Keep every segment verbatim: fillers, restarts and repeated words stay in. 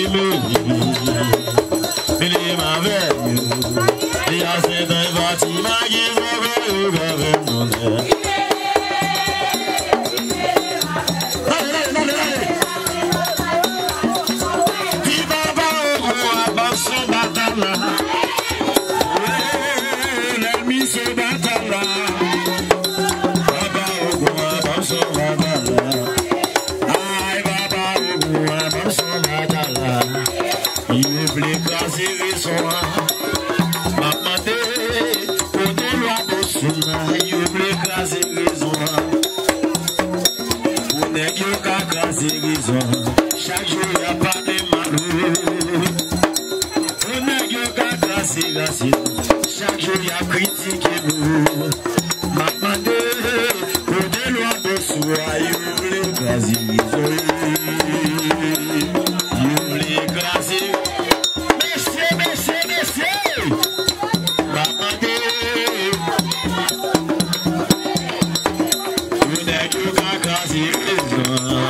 Chaque jour y a pas de malou. Chaque jour y a critiqué nous. Maman de pour des lois de soi, you les grâces. You les grâces. Messieurs, messieurs, messieurs. Maman de vous n'êtes que grâce.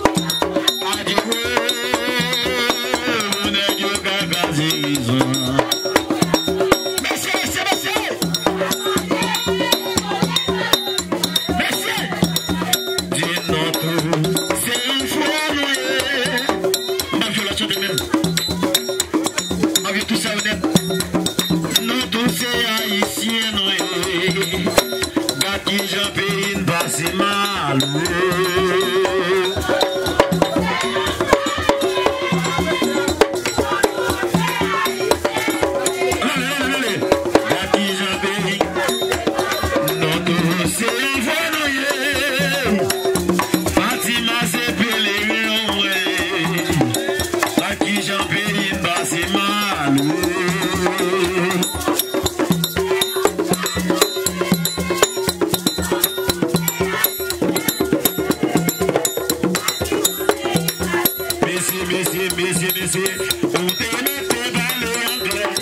C'est mal. Messieurs, messieurs, messieurs, on te mettait dans les anglais.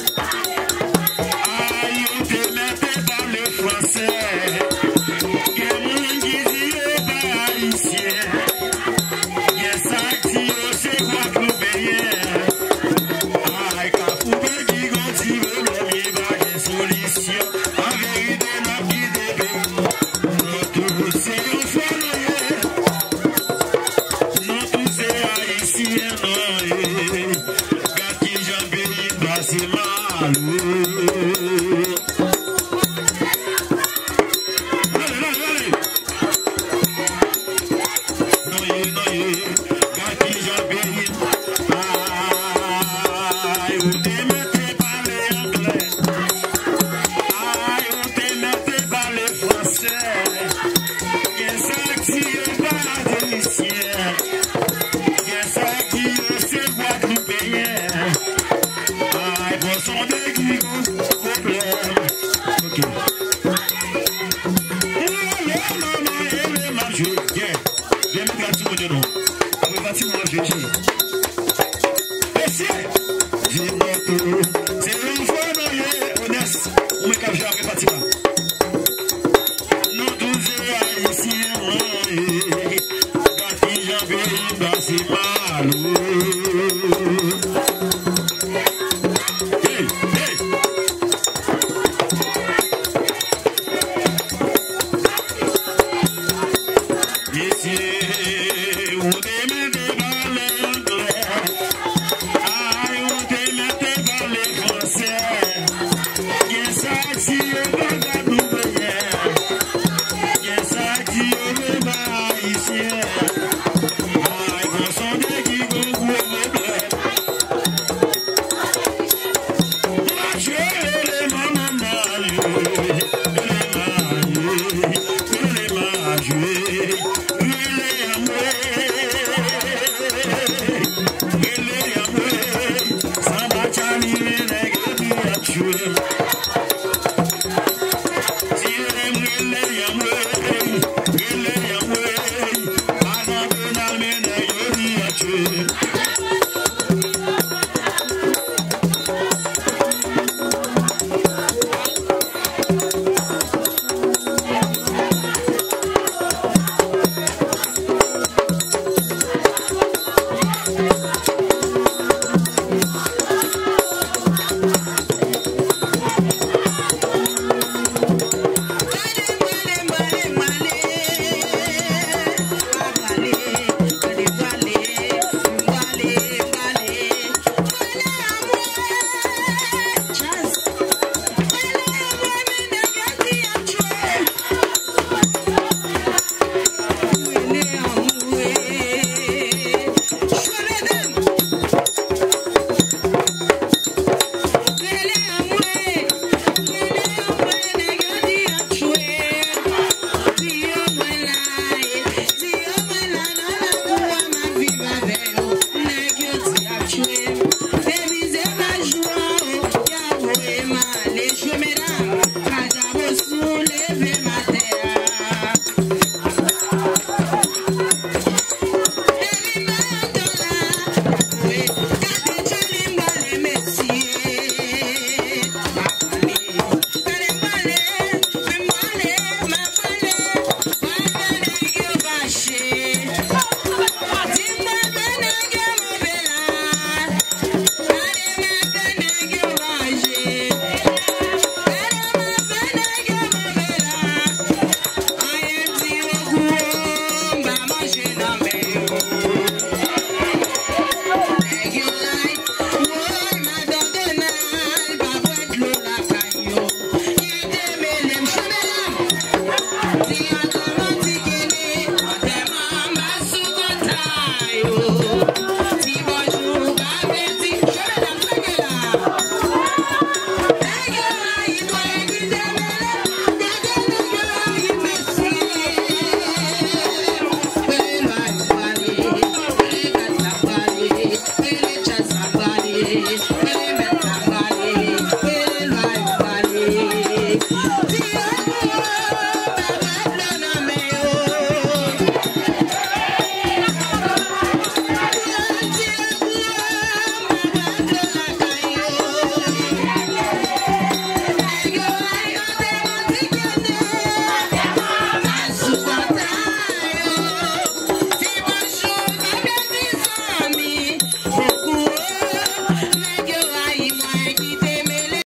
Aïe, on te mettait dans les français. Que mon guisille pas haïtien. Yes, acti, c'est quoi que nous payons. Aïe, quand vous payez, quand tu veux, l'homme y va, des solutions. En vérité, n'a plus de pays. Notre c'est un foyer. Notre c'est haïtien. C'est mal. Allez, allez, allez. Noyé, noyé. Gati j'abéine. Aïe, où te mettez par les anglais. Aïe, où te mettez par les français. Qu'est-ce qui est pas délicien. Qu'est-ce qui est c'est quoi nous payer. Son déguis, problème. Ok. Je viens. Viens me gâter mon genou. Avec Fatima, je viens. Merci. C'est une fois dans honnête. On me capte avec Fatima. Nous tous haïtiens. Quand j'avais c'est mal.